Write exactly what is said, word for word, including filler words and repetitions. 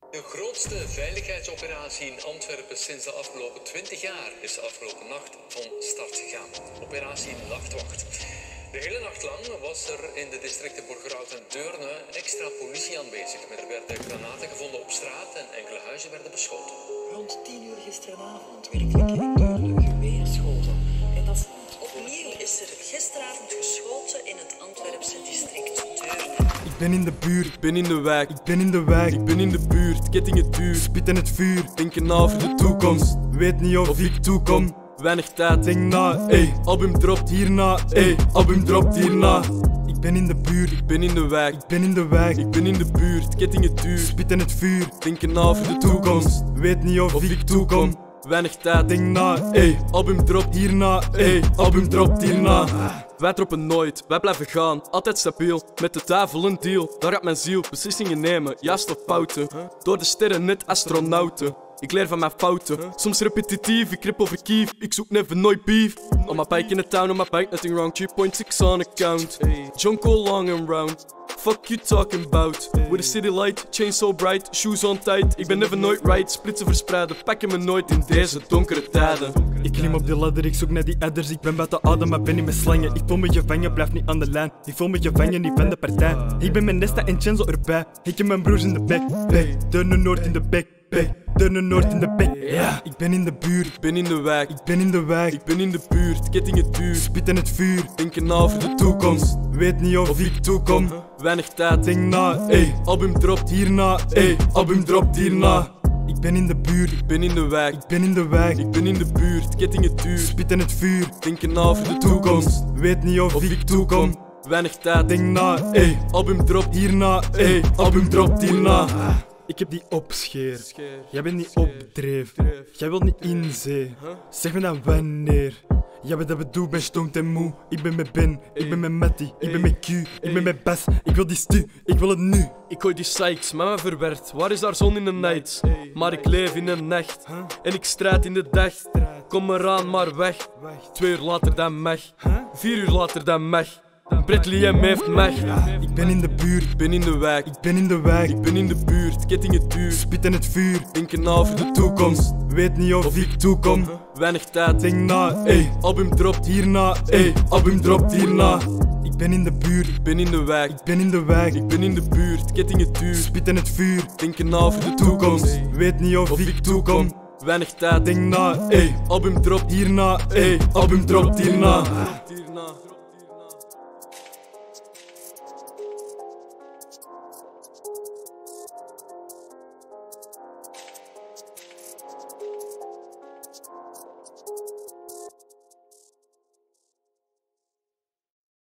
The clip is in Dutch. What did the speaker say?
De grootste veiligheidsoperatie in Antwerpen sinds de afgelopen twintig jaar is de afgelopen nacht van start gegaan. Operatie Nachtwacht. De hele nacht lang was er in de districten Borgerhout en Deurne extra politie aanwezig. Er werden granaten gevonden op straat en enkele huizen werden beschoten. Rond tien uur gisteravond werkelijk in Deurne geweerschoten. En dat is... Opnieuw is er gisteravond geschoten in het Antwerpse district Deurne. Ik ben in de buurt, ik ben in de wijk, ik ben in de wijk, ik ben in de buurt, kettingen duur, spit in het vuur, denken na over de toekomst, weet niet of ik toekom, weinig tijd, denk na, ey, album dropt hierna, ey, album dropt hierna. Ik ben in de buurt, ik ben in de wijk, ik ben in de wijk, ik ben in de buurt, kettingen duur, spit in het vuur, denken na over de toekomst, weet niet of ik toekom, weinig tijd, denk na, ey, album dropt hierna, ey, album dropt hierna. Wij droppen nooit, wij blijven gaan, altijd stabiel, met de duivel een deal. Daar gaat mijn ziel, beslissingen nemen, juist of fouten. Door de sterren net astronauten. Ik leer van mijn fouten, soms repetitief, ik rip over kief, ik zoek never nooit beef. On my bike in the town, on my bike nothing wrong, three point six on account. Junko long and round, fuck you talking about. With a city light, chain so bright, shoes on tight. Ik ben never nooit right, splitsen verspreiden, pakken me nooit in deze donkere tijden. Ik klim op de ladder, ik zoek naar die adders, ik ben buiten adem, maar ben niet met slangen. Ik voel me gevangen, blijf niet aan de lijn. Ik voel me gevangen, niet van de partij. Ik ben met Nesta en Chenzo erbij, ik heb mijn broers in de bek, bek. Deurne Noord in de bek, bek. Deurne Noord in de bek, ja. Ik ben in de buurt, ik ben in de wijk, ik ben in de wijk, ik ben in de buurt, kettingen duur, spit in het vuur, denken na over de toekomst, weet niet of ik toekom, weinig tijd, denk na, ey, album dropt hierna, ey, album dropt hierna. Ik ben in de buurt, ik ben in de wijk, ik ben in de wijk, ik ben in de buurt, kettingen duur, spit in het vuur, denken na over de toekomst, weet niet of ik toekom, weinig tijd, denk na, ey, album dropt hierna, ey, album dropt hierna. Ik heb die opscheer, jij bent niet opdreef, jij wilt niet in zee, zeg me dan wanneer. Jij weet dat we doen, ben stonkt en moe. Ik ben met Ben, ik ben met Matty, ik ben met Q, ik ben met Bas. Ik wil die stu, ik wil het nu. Ik gooi die Sykes, maar me verwerkt. Waar is daar zon in de night? Maar ik leef in de nacht en ik strijd in de dag. Kom eraan, maar weg. Twee uur later dan mag, vier uur later dan mag. Bradley M heeft mag. Ik ben in de buurt, ik ben in de wijk, ik ben in de wijk, ik ben in de buurt, kettingen duur, spit in het vuur, denken na over de toekomst, weet niet of ik toekom, weinig tijd, denk na, ey, album dropt hierna, ey, album dropt hierna. Ik ben in de buurt, ik ben in de wijk, ik ben in de wijk, ik ben in de buurt, kettingen duur, spit in het vuur, denken na over de toekomst, weet niet of ik toekom, weinig tijd, denk na, ey, album dropt hierna, ey, album dropt hierna.